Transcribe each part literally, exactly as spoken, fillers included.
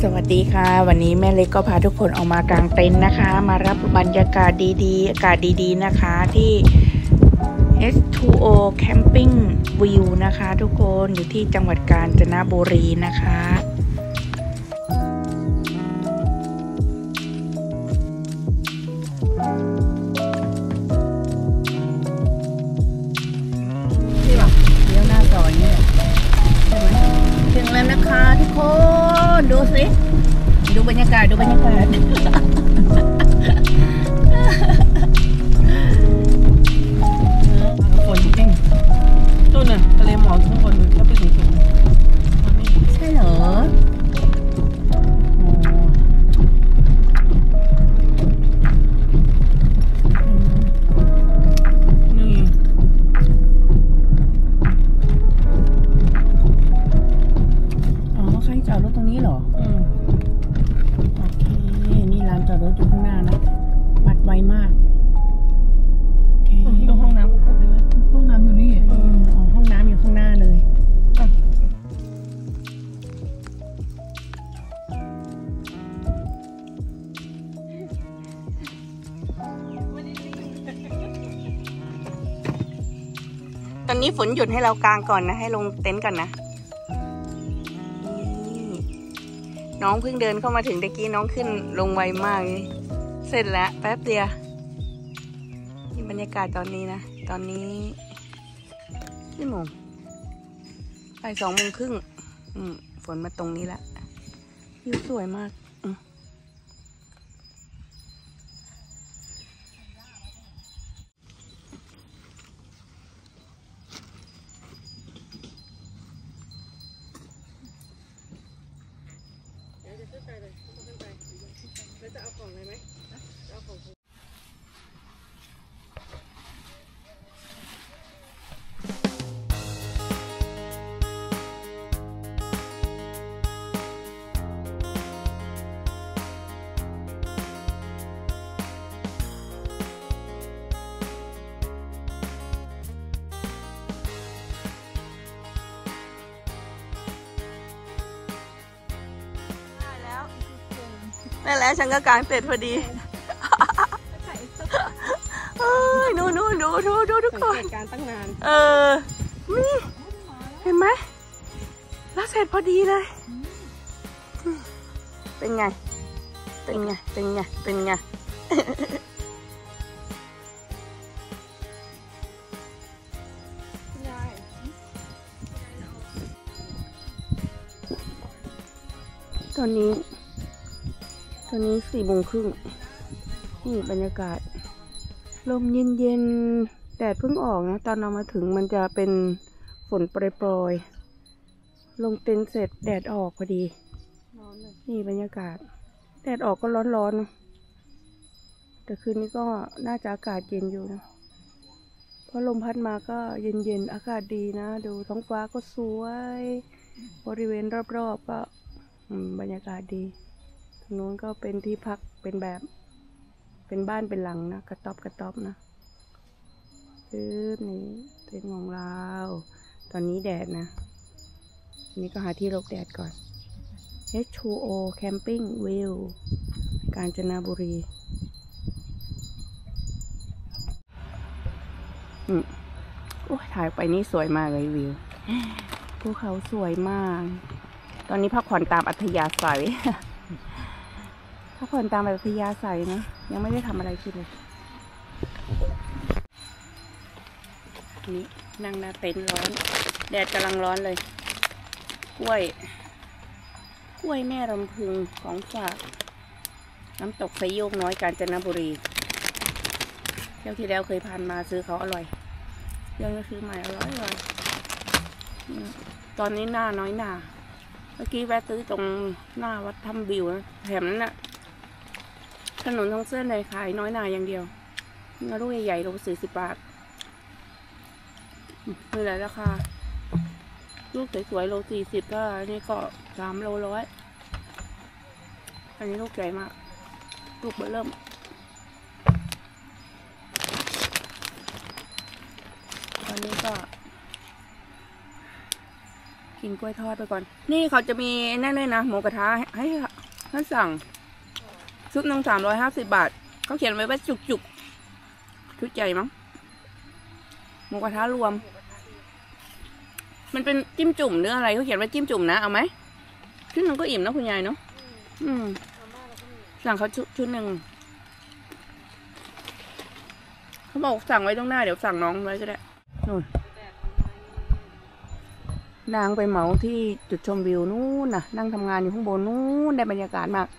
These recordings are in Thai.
สวัสดีค่ะวันนี้แม่เล็กก็พาทุกคนออกมากางเต็นท์นะคะ มารับบรรยากาศดีๆอากาศดีๆนะคะที่ เอส ทู โอ Camping View นะคะทุกคนอยู่ที่จังหวัดกาญจนบุรีนะคะที่แบบเลี้ยวหน้าซอยเนี่ยใช่ไหมถึงแล้วนะคะทุกคนดูสิดูบรรยากาศดูบรรยากาศฝนจริงนู่นน่ะทะเลหมอกข้างบนก็เป็นสีสูงใช่เหรอนี่อ๋อใครจอดรถตรงนี้เหรออืมโอเคนี่ลานจอดรถอยู่ข้างหน้านะปัดไวมากดูห้องน้ำปุ๊บได้ไหมห้องน้ำอยู่นี่อ๋อห้องน้ำอยู่ข้างหน้าเลยตอนนี้ฝนหยุดให้เรากางก่อนนะให้ลงเต็นท์ก่อนนะน้องเพิ่งเดินเข้ามาถึงตะกี้น้องขึ้นลงไวมากเลยเสร็จแล้วแป๊บเดียวนี่บรรยากาศตอนนี้นะตอนนี้นี่โมงไปสองโมงครึ่งฝนมาตรงนี้ละวิวสวยมากเดี๋ยวจะขึ้นไปเลยขึ้นไปแล้วจะเอาของอะไรไหมจะเอาของนั่นแหละฉันก็กางเสร็จพอดีนู่นนู่นดูดูดูทุกคนการตั้งนานเออนี่เห็นไหมแล้วเสร็จพอดีเลยเป็นไงเป็นไงเป็นไงเป็นไงตอนนี้ตอนนี้สี่โมงครึ่งนี่บรรยากาศลมเย็นๆแดดเพิ่งออกนะตอนเรามาถึงมันจะเป็นฝนโปรยๆลงเต็นท์เสร็จแดดออกพอดีนี่บรรยากาศแดดออกก็ร้อนๆนะแต่คืนนี้ก็น่าจะอากาศเย็นอยู่นะเพราะลมพัดมาก็เย็นๆอากาศดีนะดูท้องฟ้าก็สวยบริเวณรอบๆก็บรรยากาศดีตรงนู้นก็เป็นที่พักเป็นแบบเป็นบ้านเป็นหลังนะกระต๊อบกระต๊อบนะปึ๊บนี่เต็นท์ของเราตอนนี้แดดนะนี่ก็หาที่หลบแดดก่อน เอส ทู โอ Camping View กาญจนบุรีอืมโอ้ยถ่ายไปนี่สวยมากเลยวิวภูเขาสวยมากตอนนี้พักผ่อนตามอัธยาศัยพักผ่อนตามอัธยาศัยนะยังไม่ได้ทำอะไรคิดเลยนี่นั่งหน้าเต็นท์ร้อนแดดกำลังร้อนเลยกล้วยกล้วยแม่ลำพึงของฝากน้ำตกไซโยกน้อยกาญจนบุรีเที่ยวที่แล้วเคยผ่านมาซื้อเขาอร่อยยังจะซื้อใหม่อร่อยอร่อยตอนนี้หน้าน้อยหนาเมื่อกี้แวะซื้อตรงหน้าวัดถ้ำบิวนะแถมนั้นน่ะถนนทางเส้นเลยขายน้อยหนาอย่างเดียวเนื้อลูกใหญ่ๆโลสี่สิบบาทนี่แหละราคาลูกสวยๆโลสี่สิบก็นี่ก็สามโลร้อยอันนี้ลูกใหญ่มากลูกเบอร์เริ่ม อนนี้ก็กินกล้วยทอดไปก่อนนี่เขาจะมีนั่นเลยนะหมูกระทะให้ให้สั่งชุดหนึ่งสามร้อยห้าสิบบาทเขาเขียนไว้ว่าจุกจุกชุดใหญ่มั้งหมูกระทะรวมมันเป็นจิ้มจุ่มเนื้ออะไรเขาเขียนว่าจิ้มจุ่มนะเอาไหมชุดหนึ่งก็อิ่มนะคุณยายเนาะอืมสั่งเขาชุดชุดหนึ่งเขาบอกสั่งไว้ตรงหน้าเดี๋ยวสั่งน้องไว้ก็ได้นู่นนางไปเหมาที่จุดชมวิวนู่นน่ะนั่งทำงานอยู่ข้างบนนู่นได้บรรยากาศมาก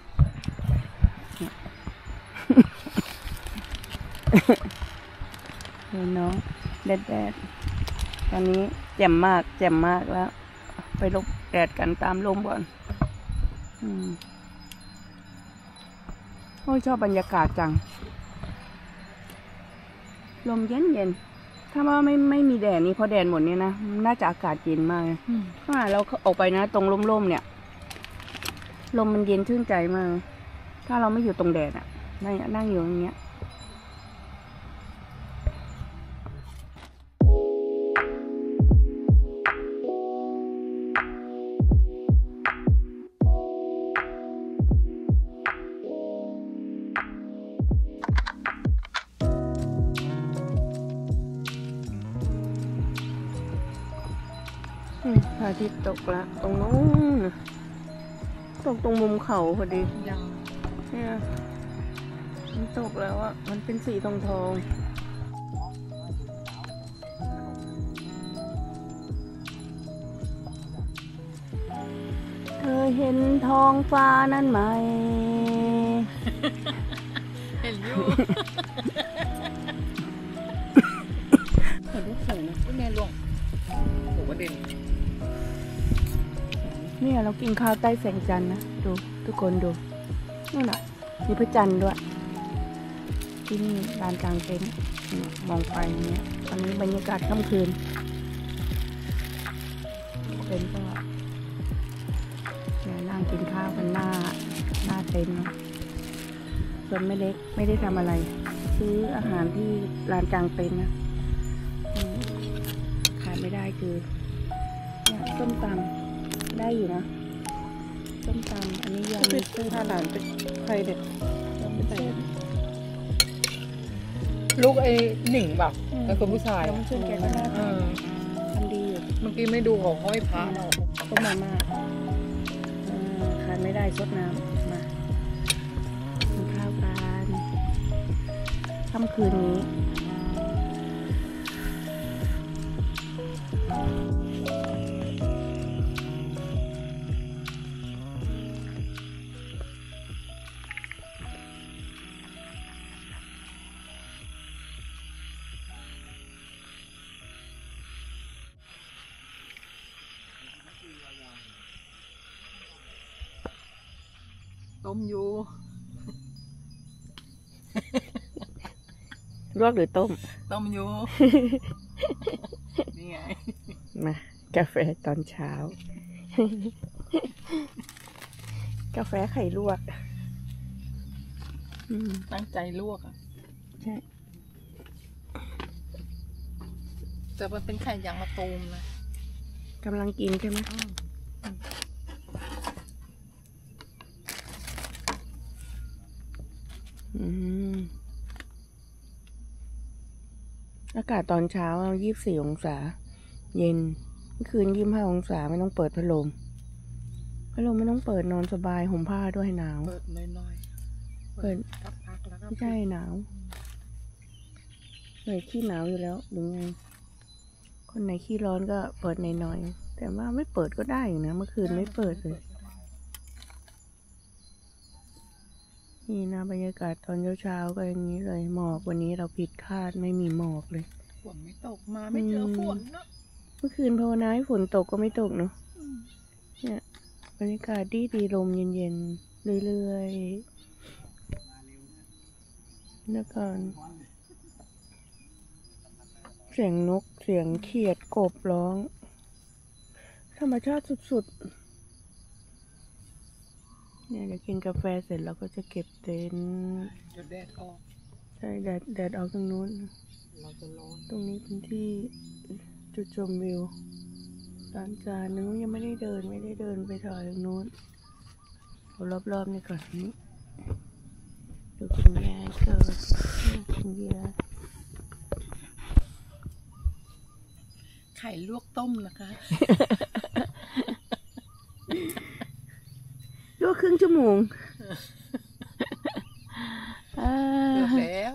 เห็นน้องแดดแดดตอนนี้แจ่มมากแจ่มมากแล้วไปลบแดดกันตามลมก่อนอืมโอ้ยชอบบรรยากาศจังลมเย็นเย็นถ้าว่าไม่ไม่มีแดดนี่พอแดดหมดเนี่ยนะน่าจะอากาศเย็นมากถ้าเราออกไปนะตรงร่มๆเนี่ยลมมันเย็นชื่นใจมากถ้าเราไม่อยู่ตรงแดดอ่ะนั่งนั่งอยู่อย่างเงี้ยพระอาทิตย์ตกละตรงนู้นตกตรงมุมเขาพอดีเนี่ยมันตกแล้วอ่ะมันเป็นสีทองทองเธอเห็นท้องฟ้านั่นไหมเห็นอยู่เห็นได้สวยนะแม่หลวงหัวประเด็นเนี่ยเรากินข้าวใต้แสงจันทร์นะดูทุกคนดูนู่นน่ะมีพระจันทร์ด้วยที่นี่ลานกลางเต็นท์มองไปเนี่ยตอนนี้บรรยากาศค่ำคืนเต็นท์ก็เนี่ยนั่งกินข้าวกันหน้าหน้าเต็นท์ส่วนแม่เล็กไม่ได้ทำอะไรซื้ออาหารที่ลานกลางเต็นท์นะขาดไม่ได้คือเนี่ยส้มตำได้อยู่นะส้มตำอันนี้ยำมีเส้นผ้าหลานเป็นใครเด็ดไม่ใส่ลูกไอ้หนิงแบบแล้วคนผู้ชายน้องชื่อแกก็น่าทำดีอยู่เมื่อกี้ไม่ดูของห้อยพระเราต้มมาม่าขาดไม่ได้ซดน้ำมากินข้าวกันค่ำคืนนี้ต้มอยู่ลวกหรือต้มต้มอยู่นี่ไงมากาแฟตอนเช้ากาแฟไข่ลวกตั้งใจลวกอ่ะใช่แต่มันเป็นไข่ยางมะตูมนะกำลังกินใช่ไหมอากาศตอนเช้ายี่สิบสี่องศาเย็นเมื่อคืนยี่สิบห้าองศาไม่ต้องเปิดพัดลมพัดลมไม่ต้องเปิดนอนสบายห่มผ้าด้วยหนาวเปิดน้อยๆเปิดไม่ใช่หนาวเหนื่อยขี้หนาวอยู่แล้วหรือไงคนไหนขี้ร้อนก็เปิดน้อยๆแต่ว่าไม่เปิดก็ได้อยู่นะเมื่อคืนไม่เปิดเลยนี่นะบรรยากาศตอนเช้าๆก็อย่างนี้เลยหมอกวันนี้เราผิดคาดไม่มีหมอกเลยฝนไม่ตกมาไม่เจอฝนนะเมื่อคืนภาวนาให้ฝนตกก็ไม่ตกเนาะเนี่ยบรรยากาศดีดีลมเย็นๆเรื่อยๆแล้วก็เสียงนกเสียงเขียดกบร้องธรรมชาติสุดๆเนี่ยเดี๋ยวกินกาแฟเสร็จเราก็จะเก็บเต็นท์จะแดดออกใช่แดดแดดออกตรงนู้นเราจะร้อนตรงนี้เป็นที่จุดชมวิวตอนจานนู้นยังไม่ได้เดินไม่ได้เดินไปถ่ายตรงนู้นรอบๆนี่ก่อนนี้ดูคุณยายเกิดคุณยายไข่ลวกต้มนะคะลวกครึ่งชั่วโมงเลือกแล้ว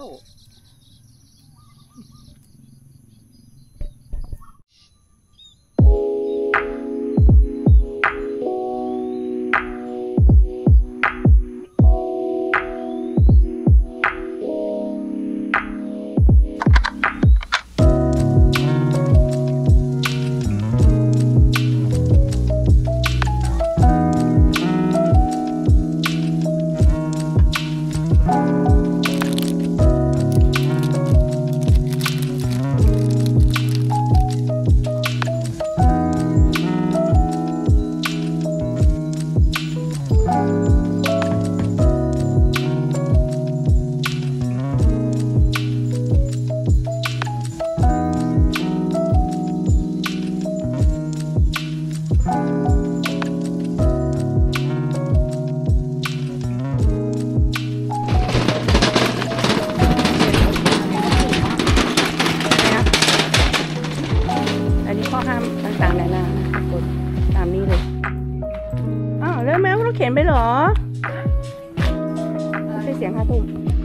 อันนี้ข้อห้ามต่างๆนานานะกดตามนี้เลยอ้าวแล้วแม่เราเขียนไปเหรอใช่เสียงห้าทุ่ม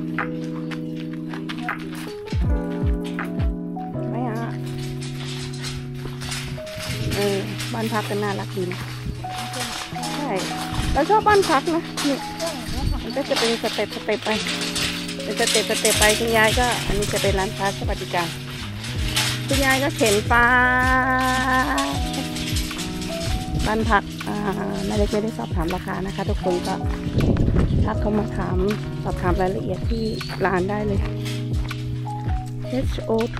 ไม่อะเออบ้านพักกันน่ารักดีนะใช่เราชอบบ้านพักนะนี่มันก็จะเป็นสเต็ปสเต็ปไปเป็นสเต็ปสเต็ปไปคุณยายก็อันนี้จะเป็นร้านค้าสวัสดิการคุณยายก็เข็นปลาบ้านพักอ่าแม่เล็กไม่ได้สอบถามราคานะคะทุกคนก็ทักเข้ามาถามสอบถามรายละเอียดที่ร้านได้เลย H O ทู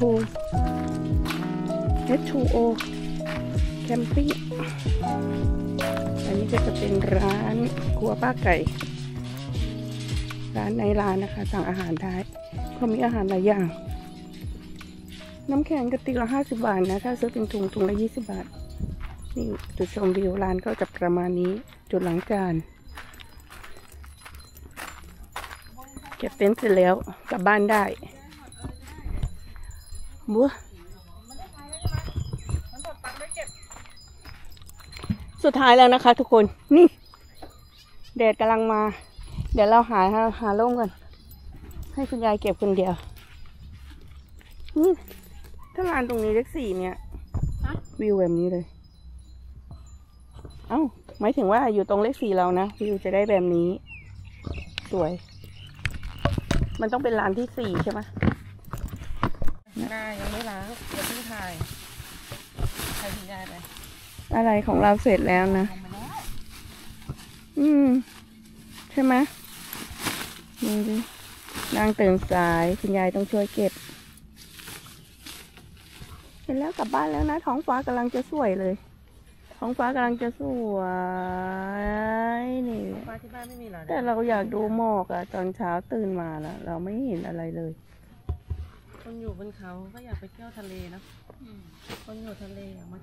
H ทู O Camping อันนี้ก็จะเป็นร้านครัวป้าไก่ร้านในร้านนะคะสั่งอาหารได้เขามีอาหารหลายอย่างน้ำแข็งกระติกละห้าสิบบาทนะถ้าซื้อเป็นถุงถุงละยี่สิบบาทนี่จุดชมวิวร้านก็จะประมาณนี้จุดล้างจานเก็บเต็นท์เสร็จแล้วกลับบ้านได้บัวสุดท้ายแล้วนะคะทุกคนนี่แดดกำลังมาเดี๋ยวเราหาหาร่มกันให้คุณยายเก็บคนเดียวนี่ถ้าลานตรงนี้เลขสี่เนี่ยวิวแบบนี้เลยเอ้าหมายถึงว่าอยู่ตรงเลขสี่เรานะวิวจะได้แบบนี้สวยมันต้องเป็นลานที่สี่ใช่ไหมหน้ายังไม่ล้างเดี๋ยวเพิ่งถ่ายถ่ายคุณยายไปอะไรของเราเสร็จแล้วนะอืมใช่ไหมนี่ดินางตื่นสายคุณยายต้องช่วยเก็บเสร็จแล้วกลับบ้านแล้วนะท้องฟ้ากำลังจะสวยเลยท้องฟ้ากำลังจะสวยนี่ฟ้าที่บ้านไม่มีหรอแต่เราอยากดูหมอกอะตอนเช้าตื่นมาแล้วเราไม่เห็นอะไรเลยคนอยู่บนเขาก็อยากไปเที่ยวทะเลนะคนอยู่ทะเลอยากมา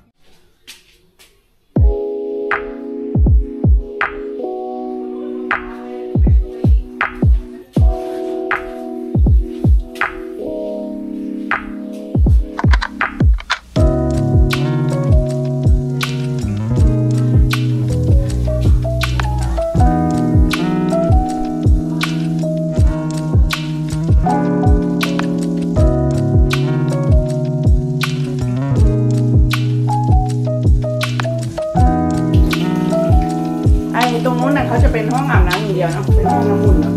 ตรงนู้นน่ะเขาจะเป็นห้องอาบน้ำอย่างเดียวนะเป็นห้องน้ำอุ่น